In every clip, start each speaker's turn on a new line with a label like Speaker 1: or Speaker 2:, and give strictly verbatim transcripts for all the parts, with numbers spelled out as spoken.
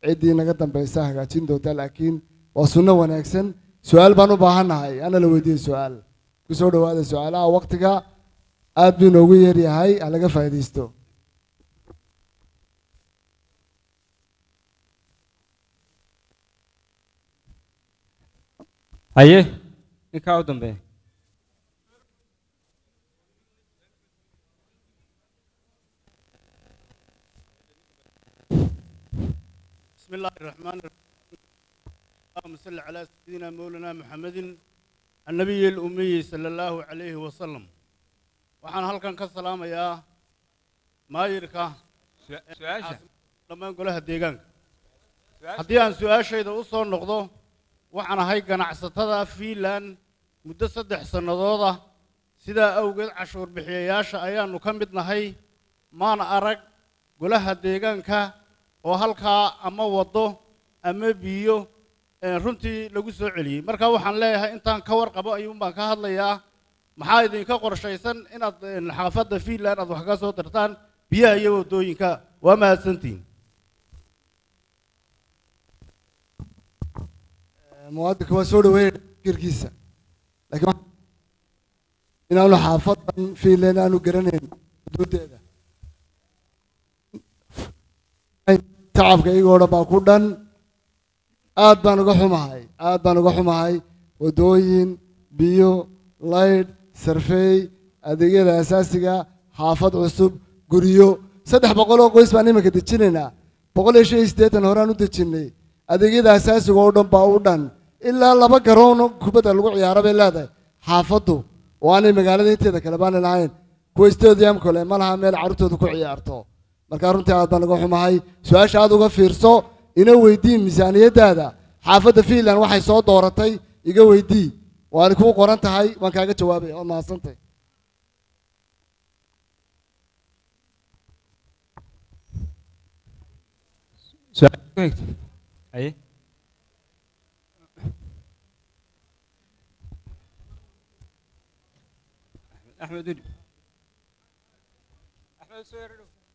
Speaker 1: عدي نقدم بيساه قاتين دوتا لكن وصلنا ونكسن سؤال بانو باهنا هاي أنا لو ودي سؤال كسر هذا سؤال وقتك أبي نوغير يا هاي على كفاية ديستو
Speaker 2: أيه نكاودم به
Speaker 3: بسم الله الرحمن الرحيم اللهم صل على سيدنا مولانا محمد النبي الأمي صلى الله عليه وسلم وحنا هلكن كسلام يا مايركا
Speaker 2: سؤال
Speaker 3: لما نقولها ديغان haddii aan su'aashayda u soo noqdo waxaan ahay ganacsatada Finland muddo saddex sanadood ah sida awgeed cashuur bixiyayaasha ayaanu ka mid nahay maan arag golaha deegaanka oo halka ama wado ama biyo runtii lagu soo celiyay marka waxaan leeyahay intaan ka warqabo ayuun baan ka hadlayaa maxaa idinka qorshaysan inaad xaafadda Finland aad wax ka soo dartaan biyaha iyo wadooyinka waa mahadsantiin
Speaker 1: مواد كواسود وين كيركيسا لكن إن أنا حافظ في لنا أنو قرنين دود هذا تعب كي يقول باكودن آد بانقحوا معي آد بانقحوا معي ودوين بيو لايد سرفي أديك الأساسية حافظ عصب قريو صدق بقولوا كويس باني ما كتشيننا بقول إيش إستيت نهرانو تشيني adeegyada asaasiga oo dhan baa u dhan ilaa laba garoon kubadda lagu ciyaaro bay leedahay xaafadu waanay magaalada inteeda kale baan lahayn kuwa stadium kale ma laha meel carruurtooda ku ciyaarto marka runtii aad baan uga xumahay su'aasha aad uga fiirso ina weydii miisaaniyadaada xaafadda Finland waxay soo dooratay iga weydii waan ku qoran tahay waan kaaga jawaabay oo maasantay
Speaker 2: سؤال أيه أحمد أحمد أحمد سوير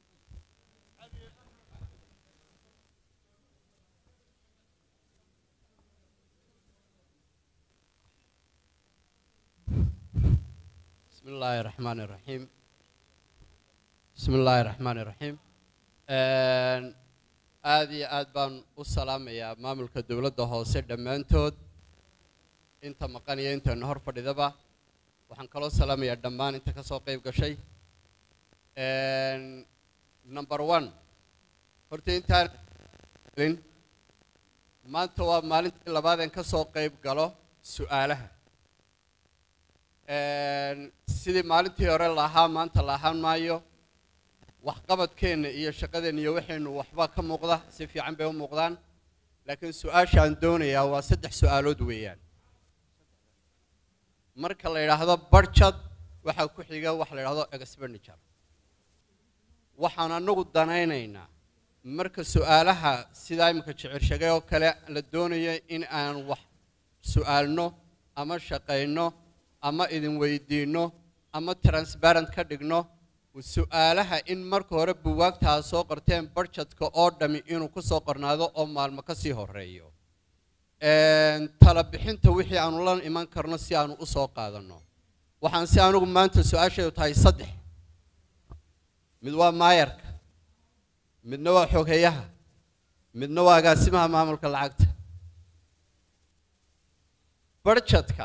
Speaker 4: بسم الله الرحمن الرحيم بسم الله الرحمن الرحيم aad iyo aad baan u salaamayaa maamulka dawladda hoose dhammaantood inta maqan iyo inta hor fadhidaba waxaan kaloo salaamayaa dhammaan inta ka soo qayb gashay een number one horta intaan maanta waa maalintii labaad ee ka soo qayb galo su'aalaha een sidii maalintii hore lahaa maanta lahaan maayo waxqabadkeena iyo shaqadeena iyo waxaynu waxba ka muuqda si fiican bay u muuqdaan laakiin su'aashaan doonayaa waa saddex su'aalood weeyaan marka la yiraahdo budget waxa ku xiga wax la yiraahdo expenditure waxaan anagu danaynaynaa marka su'aalaha sida imka jicir shaqay oo kale la doonayo in aan wax su'aalno ama shaqayno ama idin weydiino ama transparent ka dhigno su'aalaha in marka hore buugaagta soo qorteen budgetka oo dhami inuu ku soo qornaado oo maalmo ka sii horeeyo een tala bixinta wixii aanu la iman karno si aanu u soo qaadano waxaan si aanu maanta su'aasheedu tahay saddex mid waa maayarka midna waa xogeeyaha midna waa agaasimaha maamulka lacagta budgetka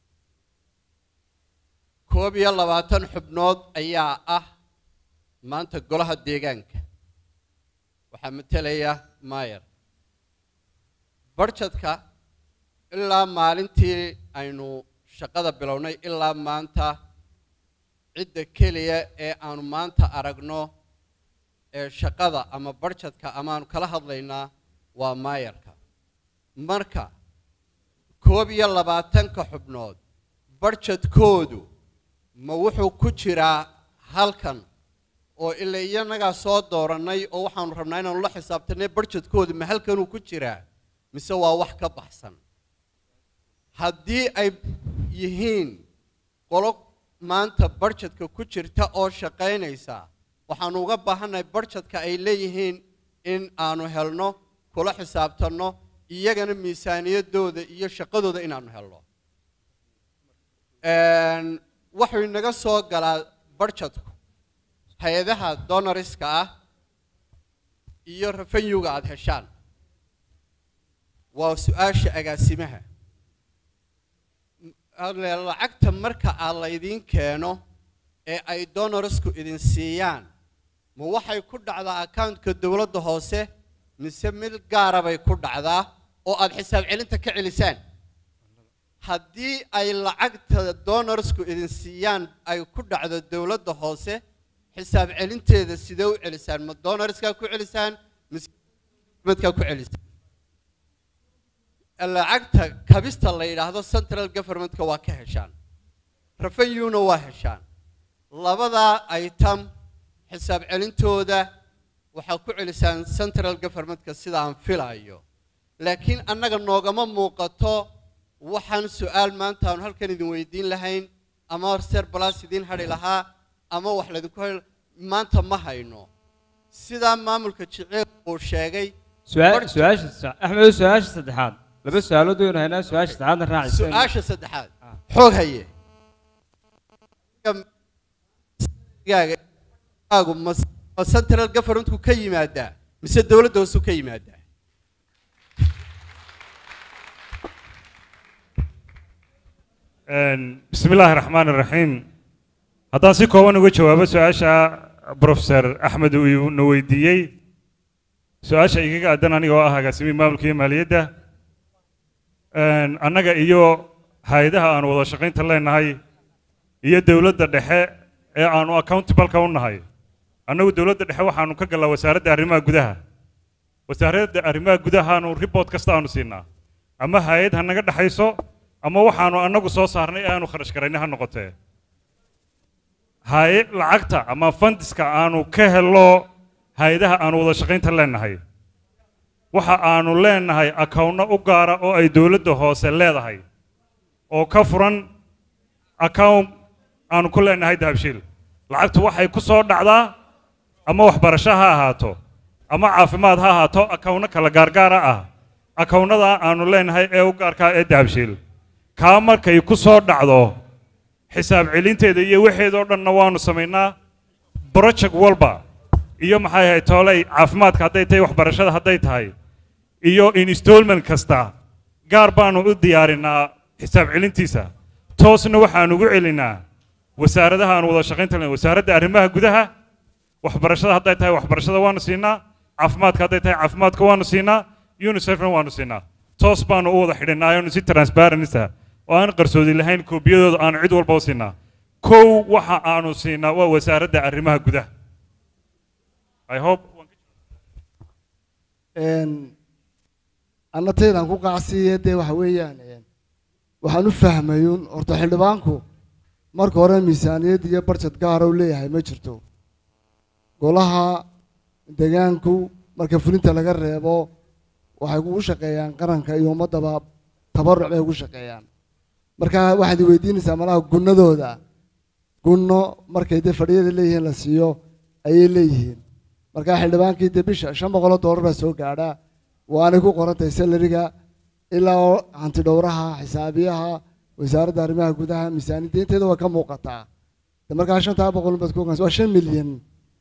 Speaker 4: koob iyo labaatan xubnood ayaa ah maanta golaha deegaanka waxaa matalaya maayar budgetka ilaa maalintii aynu shaqada bilownay ilaa maanta cidda keliya ee aanu maanta aragno ee shaqada ama budgetka ama aanu kala hadlaynaa waa maayarka marka koob iyo labaatanka xubnood budgetkoodu ma wuxuu ku jiraa halkan oo ilaa iyanaga soo dooranay oo waxaanu rabnaa inaanu la xisaabtanay budgetkoodu ma halkan uu ku jiraa mise waa wax ka baxsan haddii ay yihiin qolo maanta budgetka ku jirta oo shaqaynaysa waxaanu uga baahanahay budgetka ay leeyihiin in aanu helno kula xisaabtanno iyagana miisaaniyadooda iyo shaqadooda inaanu helno waxay naga soo galaa budgetku hay-adaha donoriska ah iyo revenuega aad heshaan waa su-aasha agaasimaha lacagta marka aad laydiin keeno ee ay donorsku idin siiyaan ma waxay ku dhacdaa accountka dowladda hoose mise mid gaara bay ku dhacdaa oo aad xisaab celinta ka celisaan haddii ay lacagta donorsku idin siiyaan ay ku dhacdo dowladda hoose xisaab celinteeda sidee u celisaan ma donorskaa ku celisaan mise madkaa ku celisaan lacagta kabista la yidhaahdo central governmentka waa ka heshaan revenuena waa heshaan labadaa item xisaab celintooda waxaa ku celisaan central governmentka sidaan filayo laakiin annaga noogama muuqato waxaan su-aal maanta aanu halkan idin weydiin lahayn ama horseer balaas idiin hadhi lahaa ama wax laydinku hadhi maanta ma hayno sidaa maamulka jiceel uu sheegay
Speaker 2: su-aasha axmed su-aasha saddexaad laba su-aalood waynu haynaa su-aasha saddexaadna raaci
Speaker 4: su-aasha saddexaad xoog haye aagu ma central governmentku ka yimaadaa mise dowladda hoosu ka yimaadaa
Speaker 5: بسم الله الرحمن الرحيم هذا سيكون وجه جواب سؤال بروفيسور أحمد نويديي سؤال شيء قاعدنا أنا وأها قاسمين مملكة مالية ده أنا جايو هيدا أنا وضع شقين تلاين هاي هي دولة الدحاء أنا accountable كون هاي أنا ودولة الدحاء وحنو كجلا وسارة الرماء جدها وسارة الرماء جدها أنا ريبورت كستانو سينا أما هيدا هنقدر حيسو ama waxaanu anagu soo saarnay aanu kharash garaynay ha noqotee hay lacagta ama fundiska aanu ka helo hay'adaha aanu wada shaqaynta leenahay waxa aanu leenahay account u gaara oo ay dawladda hoose leedahay oo ka furan account aanu ku leenahay dahabshiil lacagtu waxay ku soo dhacdaa ama waxbarasho ha ahaato ama caafimaad ha ahaato account kala gaargaara ah accountnada aanu leenahay ee u gaarka ee dahabshiil kaa markay ku soo dhacdo xisaab celinteeda iyo waxeedoo dhanna waanu samaynaa project walba iyo maxay ahayd toolay caafimaadka hadday tahay waxbarashada hadday tahay iyo installment kasta gaar baanu u diyaarinaa xisaab celintiisa toosna waxaan ugu celinaa wasaaradaha aan wada shaqaynta leh wasaaradda arrimaha gudaha waxbarashada hadday tahay waxbarashada waanu siinaa caafimaadka hadday tahay caafimaadka waanu siinaa unicefna waanu siinaa toos baanu u wada xidhinaa aynu si transparency وأنا قرصودي لهين كوبيدو أنا عيد والبوسينا كو وحى أنا سينا ووزارة الرماها جده I hope
Speaker 1: إن أنا تينا كوك عسية ده وحويا يعني وحنو فهميون أرتاح لبانكو مركو ورا ميزانية دي برشة كهرو ليه هاي ما شرتو قولها دجانكو مركو فلين تلاقي الريبو وحيقول شقيان قرن كيوم الدباب تبرع له يقول شقيان marka waxaad weydiinaysaa malaha gunnadooda gunno markay de fadhiyada leeyihiin la siiyo ayay leeyihiin marka xildhibaankii de bisha shan boqol oo doolar baa soo gaadha waanay ku qorantahay salariga ilaa hanti dhowraha xisaabiyaha wasaaradda arrimaha gudaha miisaaniyaddeeda waa ka muuqataa de markaa shantaa boqol baad ku ogaanaysa waa shan milyan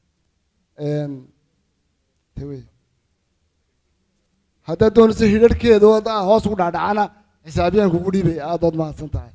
Speaker 1: haddaad doonayso hidharhkeeda hoos ugu dhacdhacana حسابيان كقولي بي أضد ما سنتهي.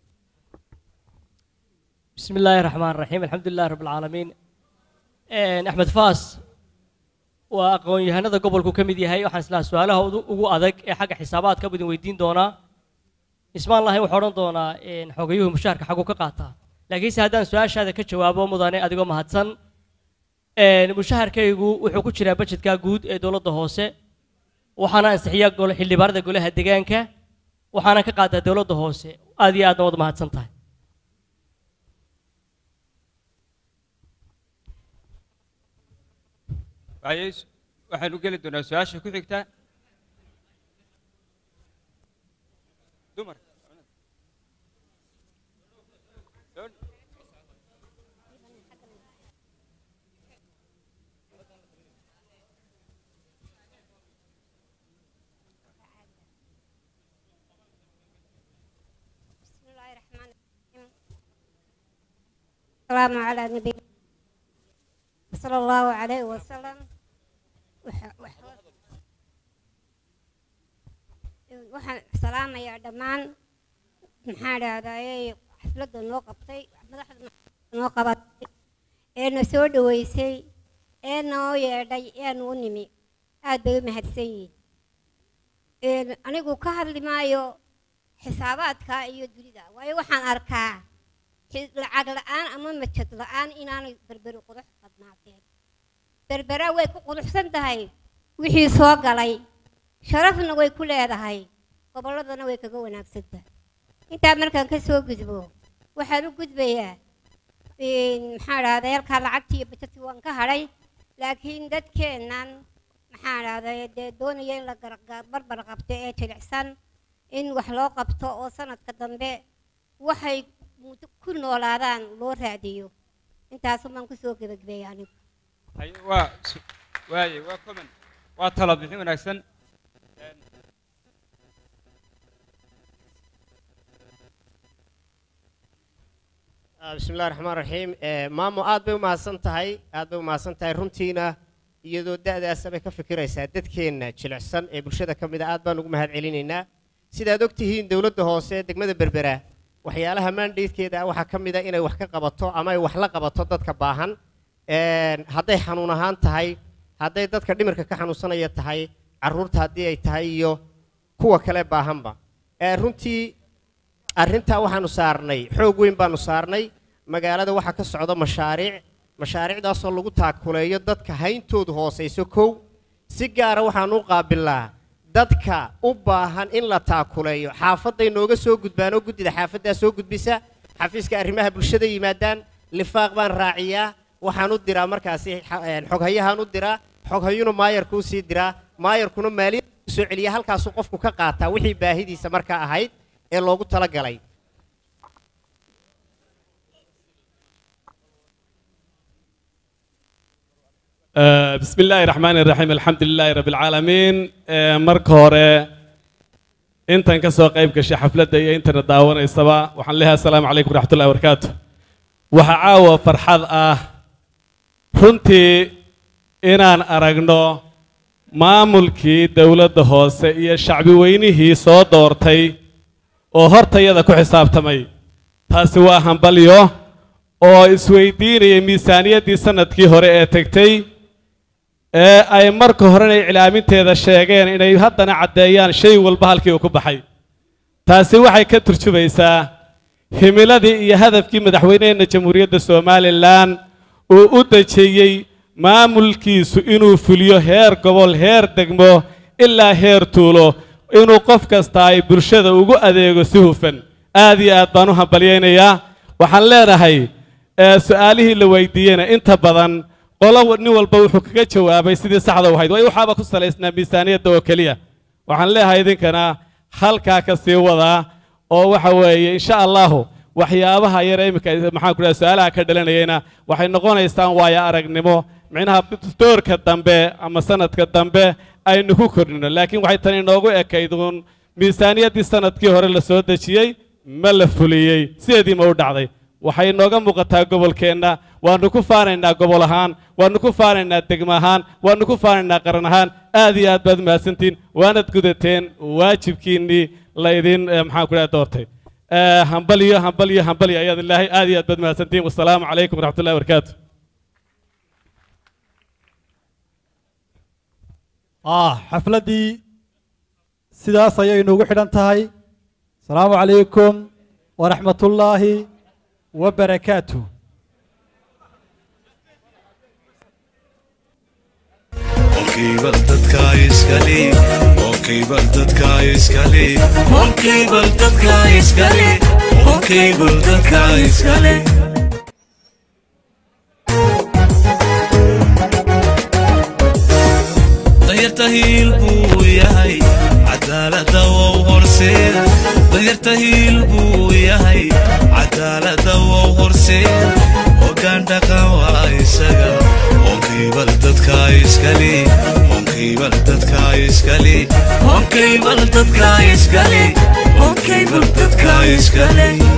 Speaker 6: بسم الله الرحمن الرحيم الحمد لله رب العالمين. أحمد فاس وأقول هذا قبل كوكمدي هاي وحنس له سؤاله وجو أذك حاجة حسابات كبدين ويدين دونا اسم الله وحرن دونا إن حقيقه مشاركة حقه كقاطع لكن هذا سؤال هذا كجوابه مضاني أديكم مهتسن المشاركة يجو وحقوق شراء بجت كجود دولة هوسة وحنا استحياء قول حلي برد قوله هالدجان ك وحنا كقاعدة دولة هوسة هذه أدنى وضع مهتسن تاي
Speaker 2: عايز waxaan u geli doonaa su-aasha ku xigta dumar
Speaker 7: السلام على النبي صلى الله عليه وسلم. waxaan salaamayaa dhammaan maxaa dhahdaayey xafladda noo qabtay madaxda noo qabatay ee na soo dhaweysay ee noo yeedhay ee nuu nimi aad bay u mahadsan yihiin. anigu ka hadli maayo xisaabaadka iyo dunida waayo waxaan arkaa lacag la'aan ama majad la'aan inaanay berberi qurux badnaateen. berbera way ku quruxsan tahay wixii soo galay sharafna way ku leedahay gobolladana way kaga wanaagsan tahay. intaa markaan ka soo gudbo waxaan u gudbayaa maxaa dhahday halkaa lacagtii iyo bajadkii waan ka hadhay laakiin dadkeennan maxaa dhahday dee doonaya in la barbar qabto ee jilicsan in wax loo qabto oo sanadka dambe waxay ku noolaadaan loo raadiyo. intaasumaan kusoo gebagabeeyay anigu.
Speaker 2: waa waaye waa comment waa talo bixin wanaagsan.
Speaker 8: بسم الله الرحمن الرحيم مامو aad bay u mahadsan tahay aad bay u mahadsan tahay runtiina iyadoo da'daas ay ka fikiraysaa dadkeena jilicsan ee bulshada ka mid ah aad baan ugu mahad celinaynaa. sidaad ogtihiin dawladda hoose degmada berbera waxyaalaha mandate-keeda waxa ka mid ah inay wax ka qabato ama ay wax la qabato dadka baahan hadday xanuun ahaan tahay hadday dadka dhimirka ka xanuunsanaya tahay carruurta haddii ay tahay iyo kuwa kale baahanba. runtii arrintaa waxaanu saarnay xoog weyn baanu saarnay magaalada waxaa ka socda mashaariic mashaariicdaasoo lagu taakuleeyo dadka hayntoodu hoosayso kow si gaara waxaanu u qaabilnaa dadka u baahan in la taakuleeyo xaafadday nooga soo gudbaan oo guddida xaafaddaa soo gudbisa xafiiska arrimaha bulshada yimaadaan lifaaq baan raaciyaa waxaan u diraa markaasi xoghayahaan u diraa xoghayuna maayarku u sii diraa maayarkuna maaliyadda u soo celiya halkaasuu qofku ka qaataa wixii baahidiisa markaa ahayd ee loogu talagalay.
Speaker 9: بسم الله الرحمن الرحيم الحمد لله رب العالمين. marka hore intan ka soo qayb gashay xafladda iyo intan daawaneysaba waxaan leeyahay assalaamu calaykum waraxmatullahi wabarakaatu. waxa caawa farxad ah runtii inaan aragno maamulkii dawladda hoose iyo shacbi weynihii soo doortay oo hortayada ku xisaabtamay. taasi waa hambalyo oo isweydiinayay miisaaniyaddii sanadkii hore ee tagtay ee ay marka horena iclaaminteeda sheegeen inay haddana caddeeyaan shay walba halkii uu ku baxay. taasi waxay ka turjumaysaa himiladii iyo hadafkii madaxweyneheenna jamhuuriyadda somalilan uu u dejiyey maamulkiisu inuu fuliyo heer gobol heer degmo ilaa heer tuulo inuu qof kasta ay bulshada ugu adeego si hufan. aad iyo aad baan u hambalyaynayaa. waxaan leenahay su'aalihii la weydiiyeyna inta badan qolo nin walba wuxuu kaga jawaabay sidii saxda u ahayd waayo waxaaba ku salaysnaa miisaaniyadda oo keliya. waxaan leeyahay idinkana halkaa ka sii wadaa oo waxa weeye insha allahu waxyaabaha yar imika maxaan ku dhahay su'aalaha ka dhalanayayna waxay noqonaysaan waayo aragnimo micnaha doorka dambe ama sanadka dambe aynu ku kordhino. laakiin waxay tan inoogu ekayduun miisaaniyaddii sanadkii hore la soo dejiyey ma la fuliyey sideedii ma u dhacday. waxay nooga muuqataa gobolkeenna waanu ku faanaynaa gobol ahaan waanu ku faanaynaa degmo ahaan waanu ku faanaynaa qaran ahaan. aad iyo aad baad mahadsantiin waanad gudateen waajibkiinnii laydin maxaan ku dhahay doortay. hambalyo hambalyo hambalyo ayaad ilaahay aad iyo aad baad mahadsantiin. wassalaamu calaykum waraxmatullahi wabarakaatu.
Speaker 10: ah xafladdii sidaas ayay noogu xidhan tahay. السلام عليكم ورحمة الله وبركاته.
Speaker 11: Okay, baltadka iskali. Okay, baltadka iskali. Okay, baltadka iskali. Okay, baltadka iskali. dayartahil buu yahay cadaalada oo horseed dayartahil buu yahay cadaalada oo horseed hoggaan dhaqan waa isaga okay baltadka iskali okay baltadka iskali okay baltadka iskali okay baltadka iskali